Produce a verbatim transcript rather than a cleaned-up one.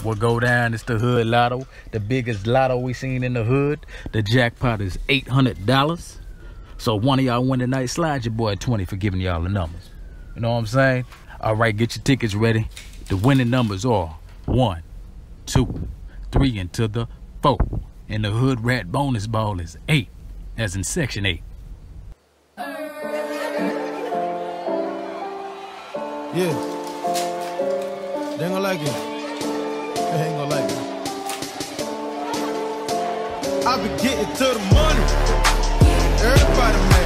What go down is the Hood Lotto, the biggest lotto we seen in the hood. The jackpot is eight hundred dollars. So one of y'all win tonight, slide your boy twenty for giving y'all the numbers. You know what I'm saying? All right, get your tickets ready. The winning numbers are one, two, three, and to the four. And the Hood Rat bonus ball is eight, as in section eight. Yeah. They ain't gonna like it. They ain't gonna like it. I be getting to the money. Everybody mad.